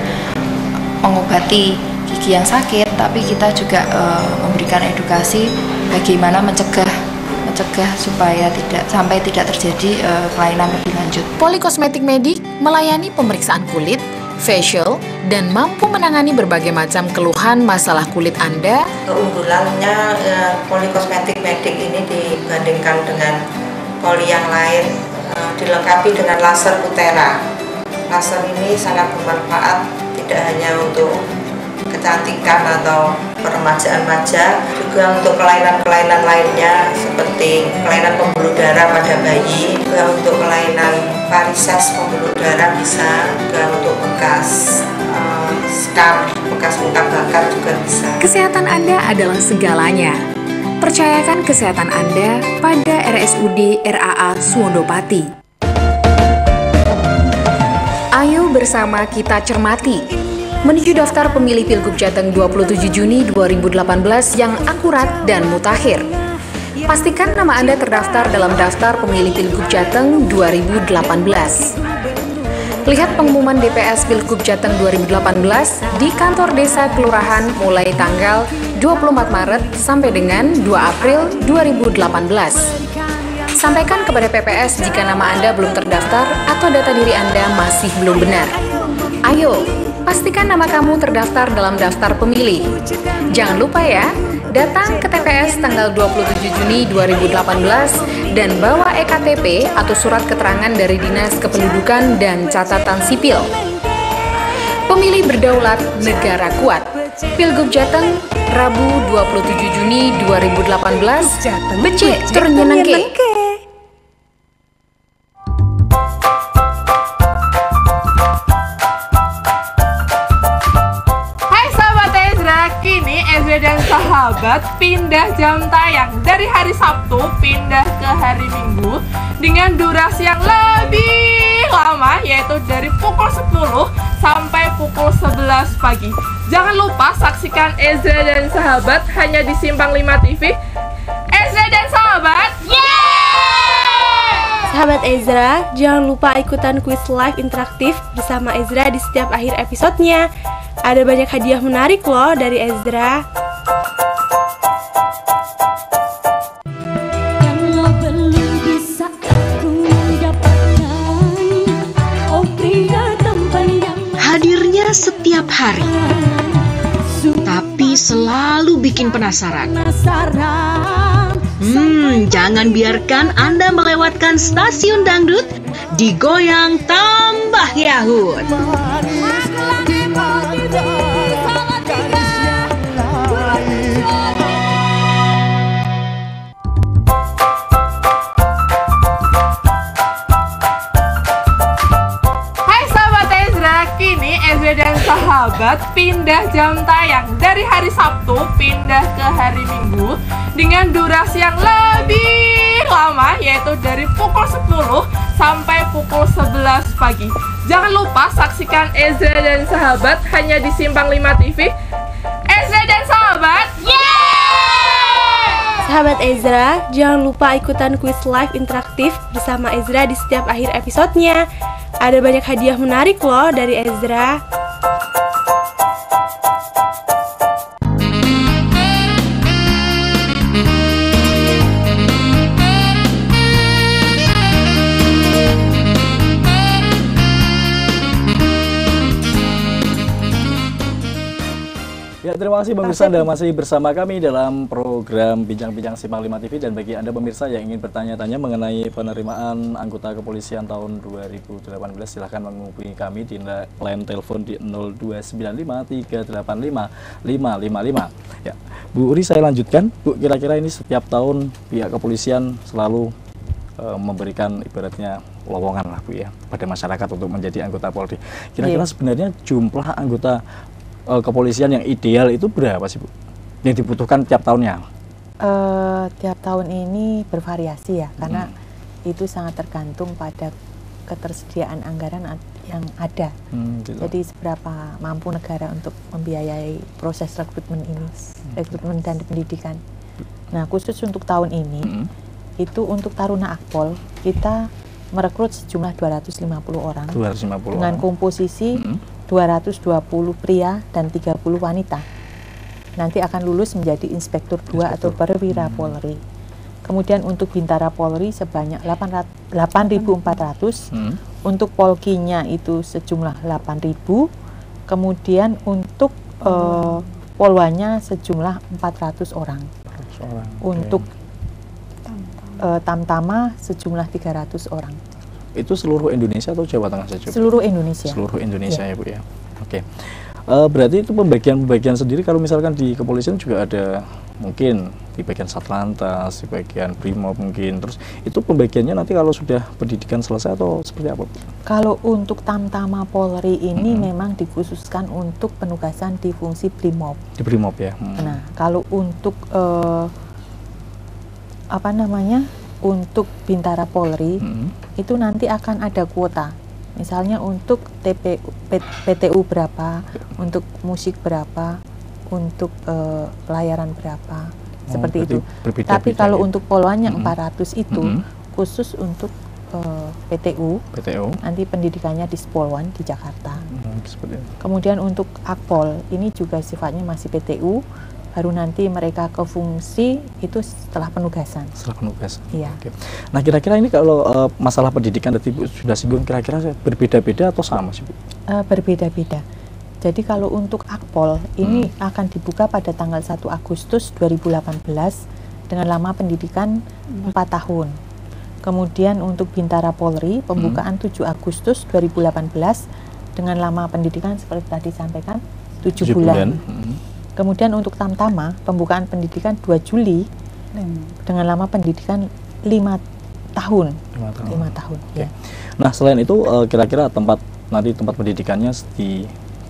mengobati gigi yang sakit, tapi kita juga uh, memberikan edukasi bagaimana mencegah mencegah supaya tidak sampai tidak terjadi uh, kelainan lebih lanjut.
Poli kosmetik medik melayani pemeriksaan kulit, facial, dan mampu menangani berbagai macam keluhan masalah kulit Anda.
Keunggulannya uh, poli kosmetik medik ini dibandingkan dengan poli yang lain uh, dilengkapi dengan laser Cutera. Laser ini sangat bermanfaat tidak hanya untuk kecantikan atau peremajaan wajah, juga untuk kelainan-kelainan lainnya seperti kelainan pembuluh darah pada bayi, juga untuk kelainan varises pembuluh darah bisa, juga untuk bekas uh, scar, bekas luka bakar juga bisa.
Kesehatan Anda adalah segalanya. Percayakan kesehatan Anda pada R S U D R A A Suwondo Pati. Ayo bersama kita cermati menuju daftar pemilih Pilgub Jateng dua puluh tujuh Juni dua ribu delapan belas yang akurat dan mutakhir. Pastikan nama Anda terdaftar dalam daftar pemilih Pilgub Jateng dua ribu delapan belas. Lihat pengumuman D P S Pilgub Jateng dua ribu delapan belas di kantor desa kelurahan mulai tanggal dua puluh empat Maret sampai dengan dua April dua ribu delapan belas. Sampaikan kepada P P S jika nama Anda belum terdaftar atau data diri Anda masih belum benar. Ayo, pastikan nama kamu terdaftar dalam daftar pemilih. Jangan lupa ya, datang ke T P S tanggal dua puluh tujuh Juni dua ribu delapan belas dan bawa E K T P atau surat keterangan dari Dinas Kependudukan dan Catatan Sipil. Pemilih berdaulat, negara kuat. Pilgub Jateng, Rabu dua puluh tujuh Juni dua ribu delapan belas, becik tur nyenengke.
Dan sahabat Sahabat pindah jam tayang dari hari Sabtu pindah ke hari Minggu dengan durasi yang lebih lama, yaitu dari pukul sepuluh sampai pukul sebelas pagi. Jangan lupa saksikan Ezra dan Sahabat hanya di Simpang lima T V. Ezra dan Sahabat, yeay!
Sahabat Ezra, jangan lupa ikutan kuis live interaktif bersama Ezra di setiap akhir episodenya. Ada banyak hadiah menarik loh dari Ezra.
Hadirnya setiap hari, tapi selalu bikin penasaran. Hmm, jangan biarkan Anda melewatkan stasiun dangdut digoyang tambah yahut.
Dan Sahabat pindah jam tayang dari hari Sabtu pindah ke hari Minggu dengan durasi yang lebih lama, yaitu dari pukul sepuluh sampai pukul sebelas pagi. Jangan lupa saksikan Ezra dan Sahabat hanya di Simpang lima T V. Ezra dan Sahabat, yeay!
Sahabat Ezra, jangan lupa ikutan kuis live interaktif bersama Ezra di setiap akhir episodenya. Ada banyak hadiah menarik loh dari Ezra.
Ya, terima kasih pemirsa Anda masih bersama kami dalam program Bincang-Bincang Simpang lima T V. Dan bagi Anda pemirsa yang ingin bertanya-tanya mengenai penerimaan anggota kepolisian tahun dua ribu delapan belas, silahkan menghubungi kami di line telepon di nol dua sembilan lima tiga delapan lima lima lima lima. Ya, Bu Uri, saya lanjutkan. Bu, kira-kira ini setiap tahun pihak kepolisian selalu uh, memberikan ibaratnya lowongan lah Bu ya pada masyarakat untuk menjadi anggota Polri. Kira-kira yeah. sebenarnya jumlah anggota Uh, kepolisian yang ideal itu berapa sih Bu? Yang dibutuhkan tiap tahunnya?
Uh, tiap tahun ini bervariasi ya, karena hmm. itu sangat tergantung pada ketersediaan anggaran yang ada. Hmm, gitu. Jadi seberapa mampu negara untuk membiayai proses rekrutmen ini, hmm. rekrutmen dan pendidikan. Nah, khusus untuk tahun ini, hmm. itu untuk Taruna Akpol kita merekrut sejumlah dua ratus lima puluh orang
dua ratus lima puluh
dengan
orang.
komposisi hmm. dua ratus dua puluh pria dan tiga puluh wanita. Nanti akan lulus menjadi inspektur dua atau perwira hmm. Polri. Kemudian untuk Bintara Polri sebanyak delapan ribu empat ratus, hmm. untuk Polkinya itu sejumlah delapan ribu. Kemudian untuk hmm. uh, Polwanya sejumlah empat ratus orang. orang. Untuk okay. uh, Tamtama sejumlah tiga ratus orang.
Itu seluruh Indonesia atau Jawa Tengah saja?
Seluruh Indonesia.
Seluruh Indonesia ya, ya Bu ya. Oke. Uh, berarti itu pembagian-pembagian sendiri kalau misalkan di kepolisian juga ada mungkin di bagian Satlantas, di bagian Brimob mungkin. Terus itu pembagiannya nanti kalau sudah pendidikan selesai atau seperti apa?
Kalau untuk Tamtama Polri ini mm-hmm. memang dikhususkan untuk penugasan di fungsi Brimob.
Di Brimob ya. Hmm.
Nah, kalau untuk uh, apa namanya? Untuk Bintara Polri hmm. itu nanti akan ada kuota. Misalnya untuk T P, P T U berapa, untuk musik berapa, untuk uh, pelayaran berapa, oh, seperti itu. Tapi kalau ya. Untuk Polwan yang hmm. empat ratus itu hmm. khusus untuk uh, P T U,
P T U,
nanti pendidikannya di Spolwan di Jakarta.
Hmm,
Kemudian untuk Akpol ini juga sifatnya masih P T U. Baru nanti mereka ke fungsi itu setelah penugasan.
Setelah penugasan.
Iya.
Oke. Nah, kira-kira ini kalau uh, masalah pendidikan tadi Bu sudah singgung, kira-kira berbeda-beda atau sama sih Bu?
Uh, berbeda-beda. Jadi kalau untuk Akpol ini hmm. akan dibuka pada tanggal satu Agustus dua ribu delapan belas dengan lama pendidikan empat tahun. Kemudian untuk Bintara Polri pembukaan hmm. tujuh Agustus dua ribu delapan belas dengan lama pendidikan seperti tadi sampaikan tujuh bulan. bulan. Hmm. Kemudian untuk Tamtama, pembukaan pendidikan dua Juli hmm. dengan lama pendidikan lima tahun.
lima tahun.
lima tahun
okay.
ya.
Nah, selain itu kira-kira tempat nanti tempat pendidikannya di B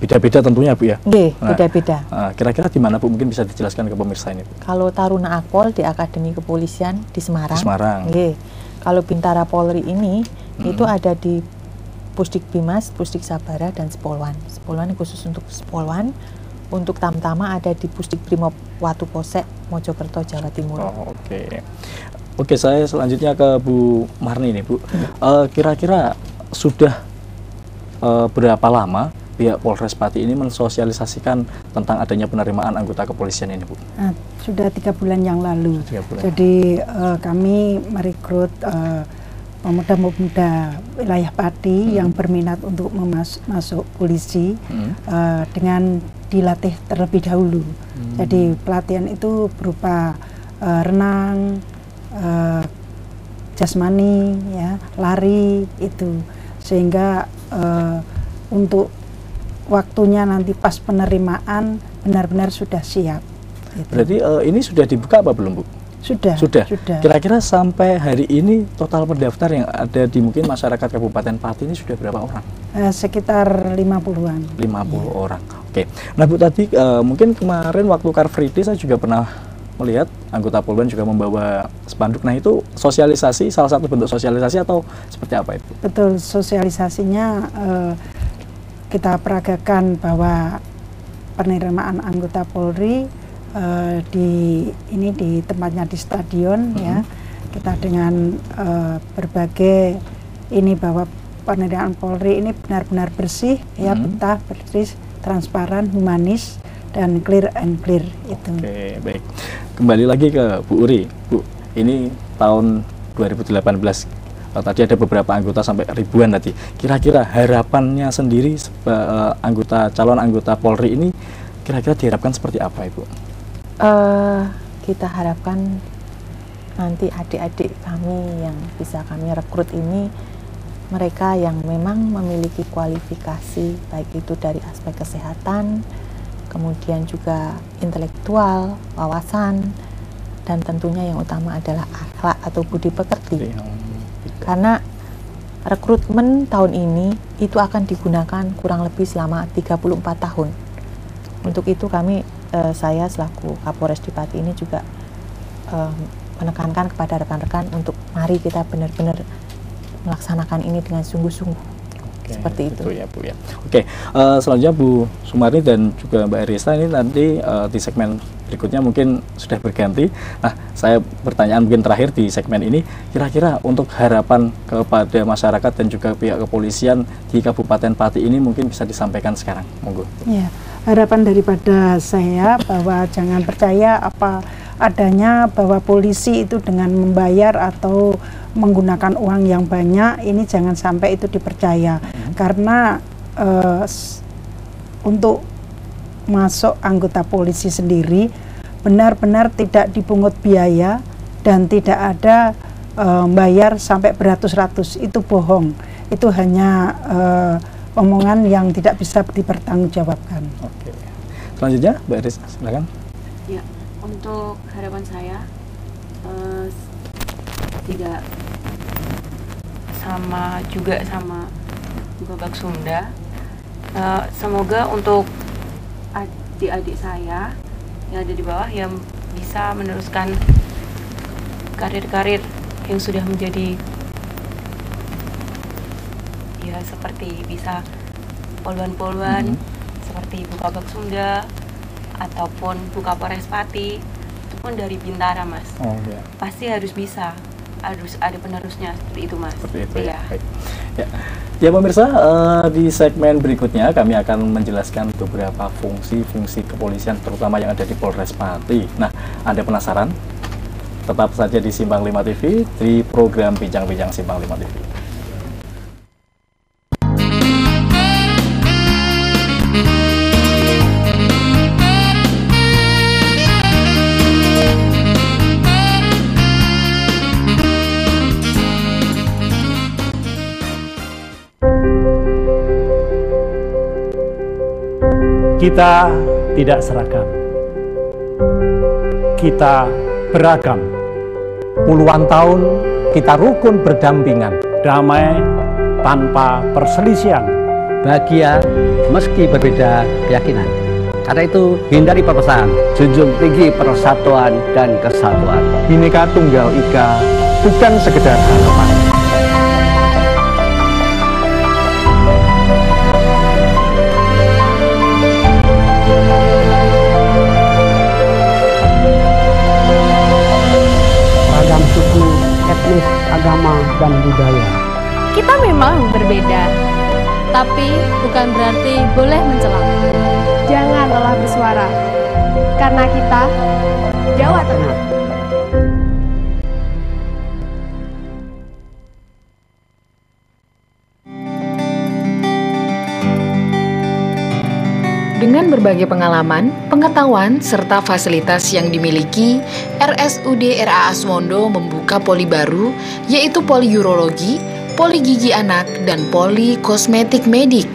beda-beda tentunya Bu ya?
Nggih,
Nah,
beda-beda.
uh, kira-kira di mana Bu? Mungkin bisa dijelaskan ke pemirsa ini Bu.
Kalau Taruna Akpol di Akademi Kepolisian di Semarang.
Di Semarang.
Nggih. Kalau Bintara Polri ini
Hmm.
itu ada di Pusdik Bimas, Pusdik Sabara dan Spolwan. Spolwan khusus untuk Spolwan. Untuk Tamtama ada di Pusdik Brimob Watu Posek, Mojokerto, Jawa Timur.
Oh, oke. Okay. Oke, saya selanjutnya ke Bu Marni nih Bu. Uh, kira-kira sudah uh, berapa lama pihak Polres Pati ini mensosialisasikan tentang adanya penerimaan anggota kepolisian ini Bu?
Nah, sudah tiga bulan yang lalu.
Tiga bulan.
Jadi uh, kami merekrut uh, pemuda-pemuda wilayah Pati hmm. yang berminat untuk memas masuk polisi hmm. uh, dengan dilatih terlebih dahulu. Hmm. Jadi pelatihan itu berupa uh, renang, uh, jasmani, ya, lari itu, sehingga uh, untuk waktunya nanti pas penerimaan benar-benar sudah siap. Gitu.
Berarti uh, ini sudah dibuka apa belum Bu?
Sudah.
Sudah.
Sudah.
Kira-kira sampai hari ini total pendaftar yang ada di mungkin masyarakat Kabupaten Pati ini sudah berapa orang?
Uh, sekitar lima puluhan.
lima puluh ya. Orang. Oke. Nah Bu, tadi uh, mungkin kemarin waktu Car Free Day saya juga pernah melihat anggota Polwan juga membawa spanduk. Nah itu sosialisasi, salah satu bentuk sosialisasi atau seperti apa itu?
Betul, sosialisasinya uh, kita peragakan bahwa penerimaan anggota Polri uh, di ini di tempatnya di stadion, mm-hmm. ya, kita dengan uh, berbagai ini bahwa penerimaan Polri ini benar-benar bersih, mm-hmm. ya, betah, bersih, transparan, humanis, dan clear and clear itu.
Oke, baik. Kembali lagi ke Bu Uri. Bu, ini tahun dua ribu delapan belas. Uh, tadi ada beberapa anggota sampai ribuan tadi. Kira-kira harapannya sendiri uh, anggota calon anggota Polri ini kira-kira diharapkan seperti apa, Ibu?
Uh, kita harapkan nanti adik-adik kami yang bisa kami rekrut ini mereka yang memang memiliki kualifikasi baik itu dari aspek kesehatan, kemudian juga intelektual, wawasan, dan tentunya yang utama adalah akhlak atau budi pekerti. Karena rekrutmen tahun ini itu akan digunakan kurang lebih selama tiga puluh empat tahun. Untuk itu kami, eh, saya selaku Kapolres di Pati ini juga eh, menekankan kepada rekan-rekan untuk mari kita benar-benar melaksanakan ini dengan sungguh-sungguh.
Oke,
seperti itu.
Itu ya Bu ya. Oke, uh, selanjutnya Bu Sumarni dan juga Mbak Erisa ini nanti uh, di segmen berikutnya mungkin sudah berganti. Nah, saya pertanyaan mungkin terakhir di segmen ini, kira-kira untuk harapan kepada masyarakat dan juga pihak kepolisian di Kabupaten Pati ini mungkin bisa disampaikan sekarang, monggo.
Ya, harapan daripada saya bahwa jangan percaya apa adanya bahwa polisi itu dengan membayar atau menggunakan uang yang banyak, ini jangan sampai itu dipercaya. Hmm. Karena uh, untuk masuk anggota polisi sendiri benar-benar tidak dipungut biaya dan tidak ada uh, bayar sampai beratus-ratus, itu bohong. Itu hanya uh, omongan yang tidak bisa dipertanggungjawabkan.
Oke. Selanjutnya Mbak Iris, silakan.
Ya, untuk harapan saya uh, tidak sama juga sama Babak Sunda. Uh, semoga untuk adik-adik saya yang ada di bawah yang bisa meneruskan karir-karir yang sudah menjadi ya seperti bisa poluan-poluan, mm-hmm. seperti Bu Babak Sunda ataupun Bu Kapolres Pati, itu pun dari Bintara, Mas.
Oh, ya.
Pasti harus bisa, harus ada penerusnya seperti itu, Mas.
Seperti itu ya.
Ya.
Baik. Ya. Ya pemirsa, uh, di segmen berikutnya kami akan menjelaskan beberapa fungsi-fungsi kepolisian terutama yang ada di Polres Pati. Nah, Anda penasaran? Tetap saja di Simpang lima T V di program Bincang-Bincang Simpang lima T V.
Kita tidak seragam, kita beragam. Puluhan tahun kita rukun berdampingan, damai tanpa perselisihan,
bahagia meski berbeda keyakinan. Karena itu hindari perpecahan, junjung tinggi persatuan dan kesatuan.
Bhinneka Tunggal Ika bukan sekedar harapan.
Ragam suku, etnis, agama, dan budaya.
Kita memang berbeda, tapi bukan berarti boleh mencela.
Jangan lelah bersuara, karena kita Jawa Tengah.
Dengan berbagai pengalaman, pengetahuan, serta fasilitas yang dimiliki, R S U D R A A Suwondo membuka poli baru, yaitu poli urologi, poli gigi anak, dan poli kosmetik medik.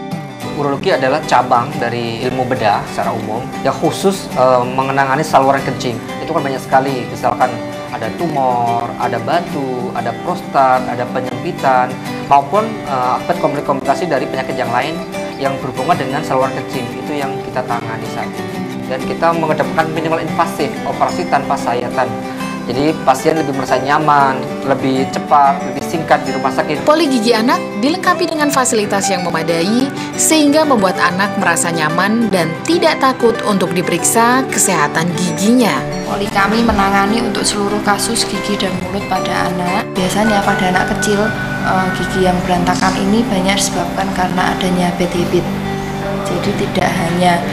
Urologi adalah cabang dari ilmu bedah secara umum yang khusus e, mengenangani saluran kencing. Itu kan banyak sekali, misalkan ada tumor, ada batu, ada prostat, ada penyempitan, maupun e, akibat komplikasi dari penyakit yang lain yang berhubungan dengan saluran kencing. Itu yang kita tangani saat ini. Dan kita mengedepankan minimal invasif, operasi tanpa sayatan. Jadi pasien lebih merasa nyaman, lebih cepat, lebih singkat di rumah sakit.
Poli gigi anak dilengkapi dengan fasilitas yang memadai sehingga membuat anak merasa nyaman dan tidak takut untuk diperiksa kesehatan giginya.
Poli kami menangani untuk seluruh kasus gigi dan mulut pada anak. Biasanya pada anak kecil, gigi yang berantakan ini banyak disebabkan karena adanya bad habit. Jadi tidak hanya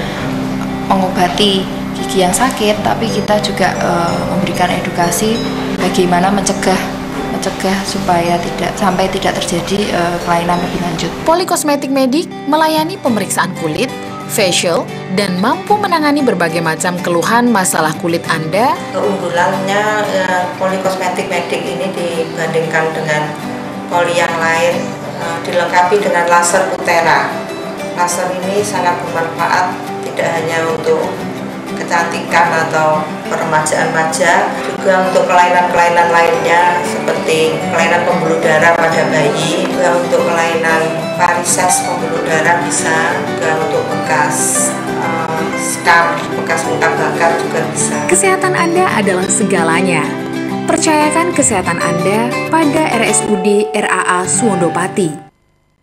mengobati gigi yang sakit, tapi kita juga uh, memberikan edukasi bagaimana mencegah mencegah supaya tidak sampai tidak terjadi uh, kelainan lebih lanjut.
Poli kosmetik medik melayani pemeriksaan kulit, facial, dan mampu menangani berbagai macam keluhan masalah kulit Anda.
Keunggulannya uh, poli kosmetik medik ini dibandingkan dengan poli yang lain uh, dilengkapi dengan laser Kutera. Laser ini sangat bermanfaat tidak hanya untuk kecantikan atau peremajaan wajah, juga untuk kelainan-kelainan lainnya seperti kelainan pembuluh darah pada bayi, juga untuk kelainan varises pembuluh darah bisa, juga untuk bekas uh, skar, bekas luka bakar juga bisa.
Kesehatan Anda adalah segalanya. Percayakan kesehatan Anda pada R S U D R A A Suwondo Pati.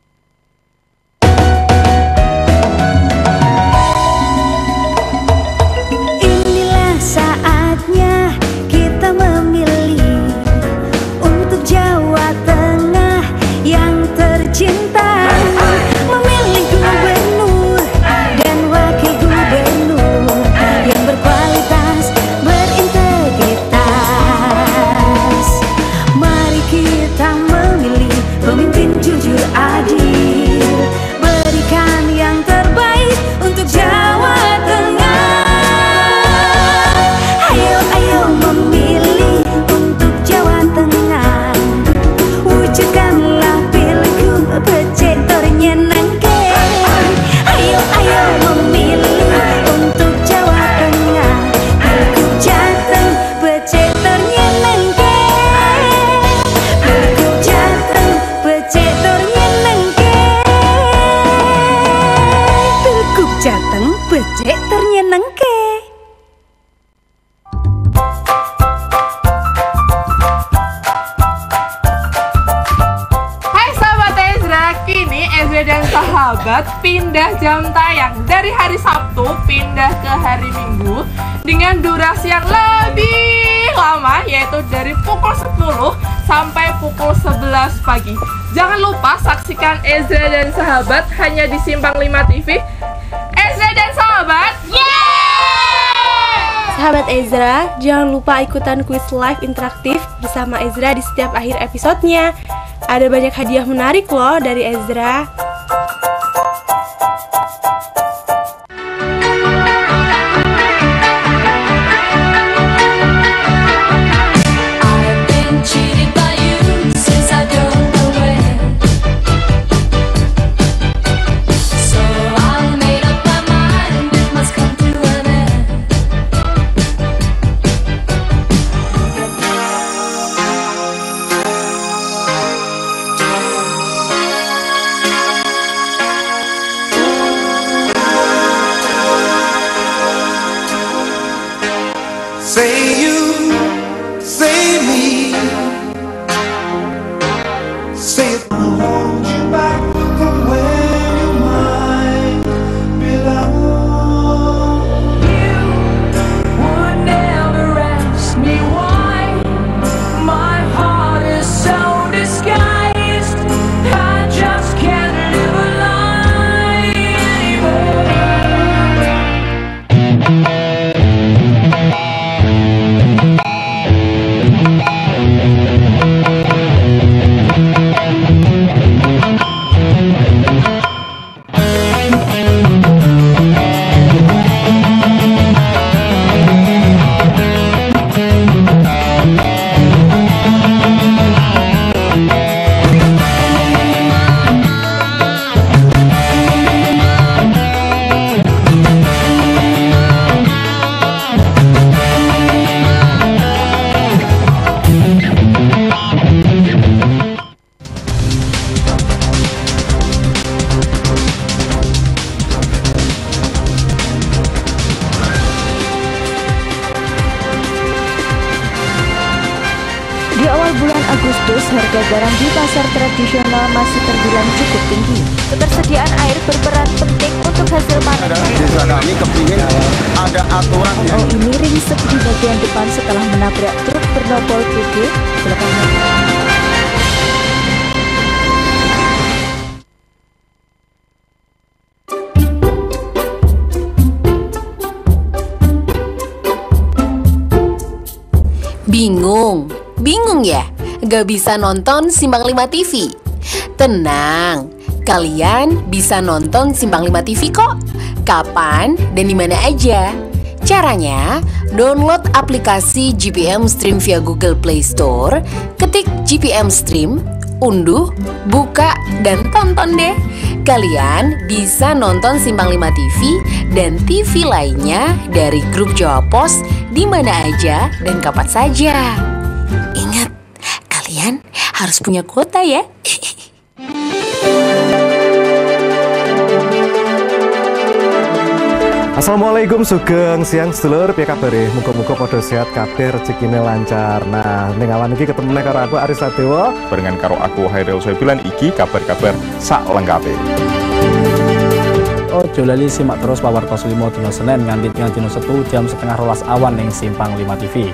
Pindah jam tayang dari hari Sabtu pindah ke hari Minggu dengan durasi yang lebih lama, yaitu dari pukul sepuluh sampai pukul sebelas pagi. Jangan lupa saksikan Ezra dan Sahabat hanya di Simpang lima T V. Ezra dan Sahabat, yeay!
Sahabat Ezra, jangan lupa ikutan kuis live interaktif bersama Ezra di setiap akhir episodenya. Ada banyak hadiah menarik loh dari Ezra.
Agustus, harga garam di pasar tradisional masih terbilang cukup tinggi. Ketersediaan air berperan penting untuk hasil panen.
Desa kami kepingin ada aturan.
Oh, ini ringsek di bagian depan setelah menabrak truk bernopol P G. Belakangan.
Bingung? Bingung ya? Gak bisa nonton Simpang lima T V? Tenang, kalian bisa nonton Simpang lima T V kok. Kapan dan di mana aja? Caranya, download aplikasi G P M Stream via Google Play Store, ketik G P M Stream, unduh, buka, dan tonton deh. Kalian bisa nonton Simpang lima T V dan T V lainnya dari grup Jawa Pos di mana aja dan kapan saja. Ingat, kalian harus punya kuota ya.
Assalamualaikum, sugeng siang sedulur, piye kabare? Muga-muga padha sehat kabeh, rezekine lancar. Nah, ning awan iki ketemu nek karo aku Aris Sadewa,
barengan karo aku Hairil Soebilan iki kabar-kabar sak lengkape.
Ojo lali simak terus pawartos limo dina Senin nganti tengah dina Setu jam setengah rolas awan ning Simpang lima T V.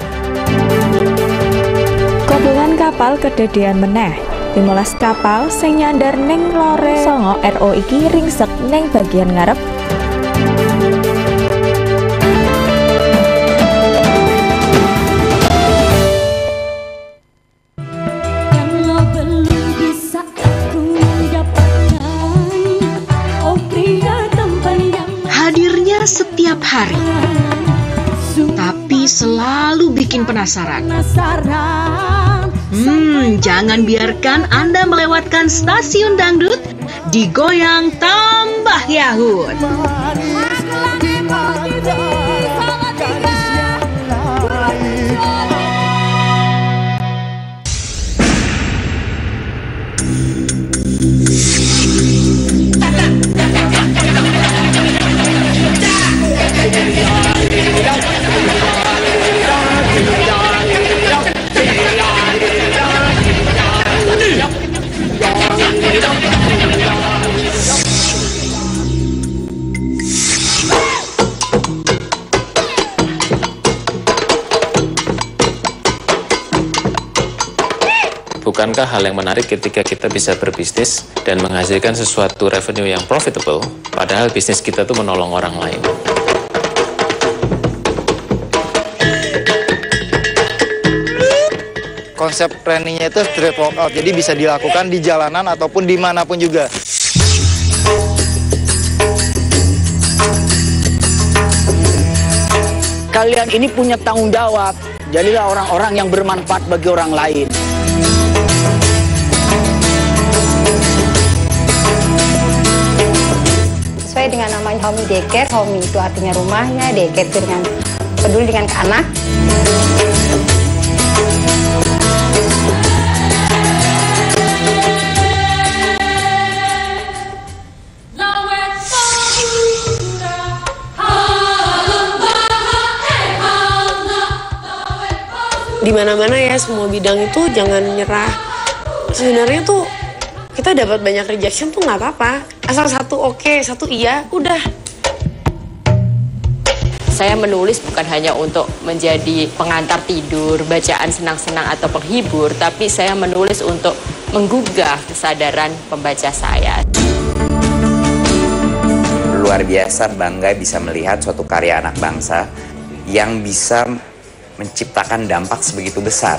Kombongan kapal kedadean meneh. limolas kapal sing nyandar ning lore Songo R O iki ringsek ning bagian ngarep.
Hadirnya setiap hari, tapi selalu bikin penasaran. Hmm, jangan biarkan Anda melewatkan stasiun dangdut digoyang tambah yahut.
Bukankah hal yang menarik ketika kita bisa berbisnis dan menghasilkan sesuatu revenue yang profitable, padahal bisnis kita tuh menolong orang lain?
Konsep planningnya itu straight walkout, jadi bisa dilakukan di jalanan ataupun dimanapun juga.
Kalian ini punya tanggung jawab, jadilah orang-orang yang bermanfaat bagi orang lain.
Sesuai dengan namanya Homi Daycare, Homi itu artinya rumahnya, Daycare itu dengan peduli dengan anak.
Di mana-mana ya, semua bidang itu jangan nyerah. Sebenarnya tuh kita dapat banyak rejection tuh nggak apa-apa. Asal satu oke, okay, satu iya, udah.
Saya menulis bukan hanya untuk menjadi pengantar tidur, bacaan senang-senang atau penghibur, tapi saya menulis untuk menggugah kesadaran pembaca saya.
Luar biasa bangga bisa melihat suatu karya anak bangsa yang bisa menciptakan dampak sebegitu besar.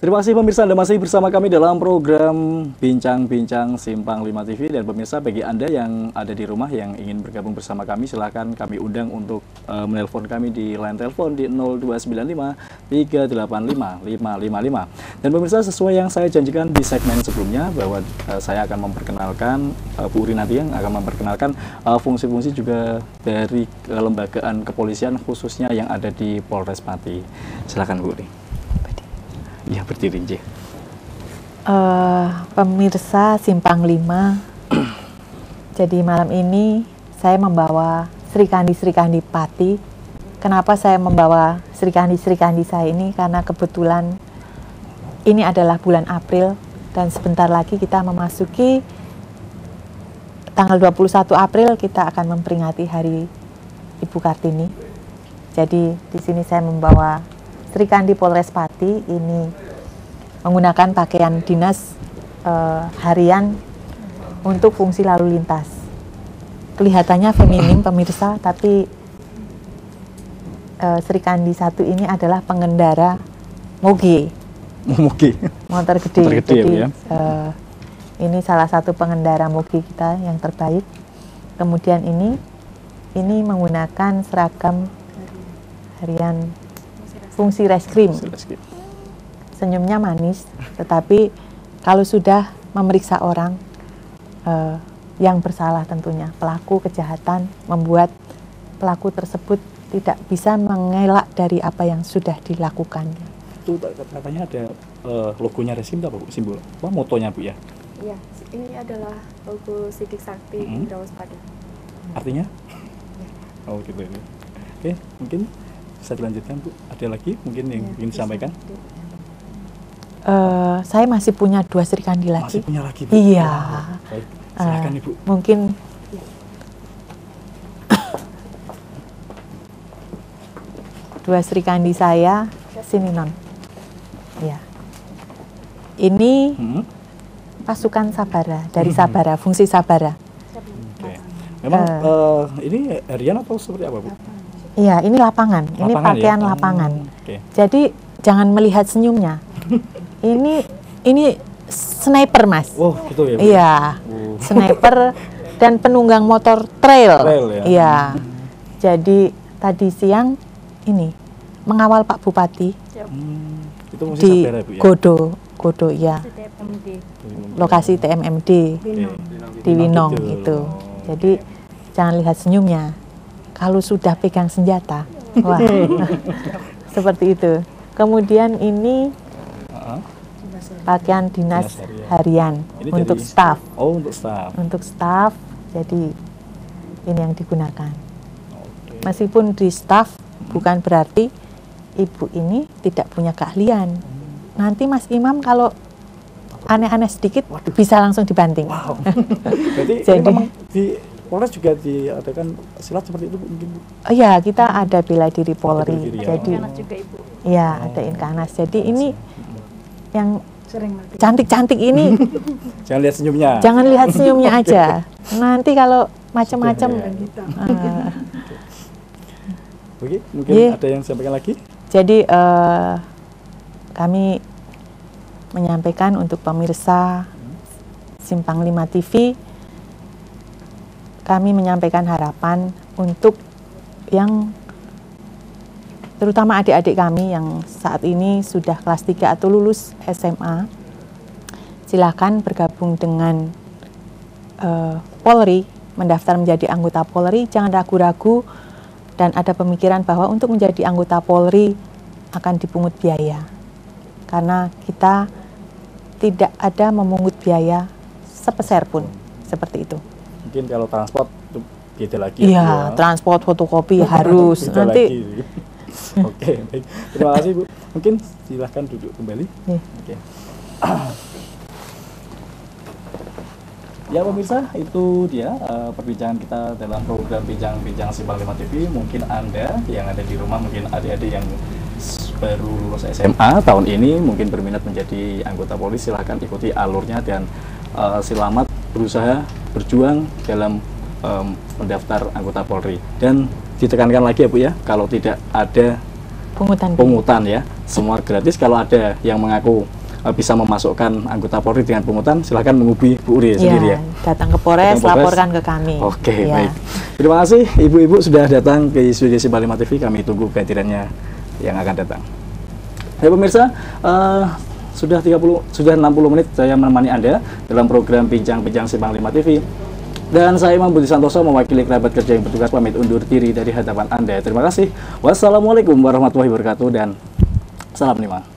Terima kasih pemirsa, Anda masih bersama kami dalam program Bincang-Bincang Simpang lima T V. Dan pemirsa, bagi Anda yang ada di rumah yang ingin bergabung bersama kami, silahkan kami undang untuk uh, menelpon kami di line telepon di nol dua sembilan lima tiga delapan lima lima lima lima. Dan pemirsa, sesuai yang saya janjikan di segmen sebelumnya, bahwa uh, saya akan memperkenalkan uh, Bu Uri nanti yang akan memperkenalkan fungsi-fungsi uh, juga dari kelembagaan kepolisian khususnya yang ada di Polres Pati. Silakan Bu Uri. Ya, berdiri aja.
Uh, pemirsa Simpang lima, jadi malam ini saya membawa Sri Kandi-Sri Kandi Pati. Kenapa saya membawa Sri Kandi-Sri Kandi saya ini? Karena kebetulan ini adalah bulan April dan sebentar lagi kita memasuki tanggal dua puluh satu April, kita akan memperingati Hari Ibu Kartini. Jadi di sini saya membawa Sri Kandi Polres Pati ini menggunakan pakaian dinas uh, harian untuk fungsi lalu lintas. Kelihatannya feminim pemirsa, tapi uh, Sri Kandi satu ini adalah pengendara moge.
Moge.
Motor gede.
Motor gede.
Jadi
ya.
uh, ini salah satu pengendara moge kita yang terbaik. Kemudian ini ini menggunakan seragam harian fungsi reskrim. Senyumnya manis, tetapi kalau sudah memeriksa orang uh, yang bersalah tentunya, pelaku kejahatan, membuat pelaku tersebut tidak bisa mengelak dari apa yang sudah dilakukan.
Itu katanya ada uh, logonya reskrim, apa Bu? Simbol apa motonya Bu ya?
Iya, ini adalah logo Sidik Sakti mm-hmm. Wira Waspada.
Artinya? Oh gitu ini. Oke, mungkin bisa dilanjutkan Bu. Ada lagi mungkin yang ya, ingin disampaikan?
Uh, saya masih punya dua Sri Kandi lagi.
Masih punya lagi Bu?
Iya.
Oh, baik, silakan uh, Ibu.
Mungkin dua Sri Kandi saya, sini non. Ya. Ini hmm? pasukan Sabara, dari Sabara, fungsi Sabara.
Oke. Memang uh, uh, ini harian atau seperti apa Bu?
Iya, ini lapangan. lapangan ini pakaian ya? lapangan. Oh, okay. Jadi jangan melihat senyumnya. ini ini sniper Mas.
Oh, gitu ya. Bu?
Iya, uh. sniper dan penunggang motor trail.
Trail ya.
Iya. Hmm. Jadi tadi siang ini mengawal Pak Bupati
hmm. itu
di
Sabara, Bu, ya?
Godo, Godo ya. Lokasi T M M D okay. di Winong gitu. gitu. Jadi jangan lihat senyumnya. Kalau sudah pegang senjata, wah, seperti itu. Kemudian ini pakaian dinas harian
ini
untuk
jadi,
staf.
Oh, untuk staf.
Untuk staf, jadi ini yang digunakan.
Okay.
Meskipun di staf, bukan berarti ibu ini tidak punya keahlian. Hmm. Nanti Mas Imam kalau aneh-aneh sedikit, waduh, bisa langsung dibanting.
Wow. Berarti
jadi
memang di Polres juga diadakan silat seperti itu mungkin?
Oh iya, kita ada bela diri Polri.
Bela diri, ya.
Jadi
juga Ibu.
Iya, oh. ada Inkanas. Jadi ini yang cantik-cantik ini.
Jangan lihat senyumnya.
Jangan lihat senyumnya aja. Nanti kalau macam-macam. Uh,
Oke, mungkin yeah. ada yang sampaikan lagi?
Jadi uh, kami menyampaikan untuk pemirsa Simpang lima T V, kami menyampaikan harapan untuk yang terutama adik-adik kami yang saat ini sudah kelas tiga atau lulus S M A, silakan bergabung dengan uh, Polri, mendaftar menjadi anggota Polri. Jangan ragu-ragu dan ada pemikiran bahwa untuk menjadi anggota Polri akan dipungut biaya, karena kita tidak ada memungut biaya sepeser pun, seperti itu.
Mungkin kalau transport itu beda lagi.
Iya, ya. Transport, fotokopi harus nanti.
Oke, baik. Terima kasih Bu. Mungkin silahkan duduk kembali.
Ya.
Oke. Ya pemirsa, itu dia uh, perbincangan kita dalam program Bincang-Bincang Simpang lima T V. Mungkin Anda yang ada di rumah, mungkin adik-adik yang baru lulus S M A tahun ini mungkin berminat menjadi anggota Polri, silahkan ikuti alurnya dan uh, selamat berusaha berjuang dalam um, mendaftar anggota Polri. Dan ditekankan lagi ya Bu ya, kalau tidak ada
Pungutan.
Pungutan ya, semua gratis. Kalau ada yang mengaku uh, bisa memasukkan anggota Polri dengan pungutan, silahkan menghubungi Bu Uri ya, sendiri ya.
Datang ke Polres, datang Polres, laporkan ke kami.
Oke,
ya.
Baik. Terima kasih ibu-ibu sudah datang ke studio Simbang lima T V. Kami tunggu kehadirannya yang akan datang. Ya pemirsa, uh, sudah tiga puluh, sudah enam puluh menit saya menemani Anda dalam program Bincang-Bincang Simbang lima T V. Dan saya Imam Budi Santoso mewakili kerabat kerja yang bertugas pamit undur diri dari hadapan Anda. Terima kasih. Wassalamualaikum warahmatullahi wabarakatuh dan salam lima.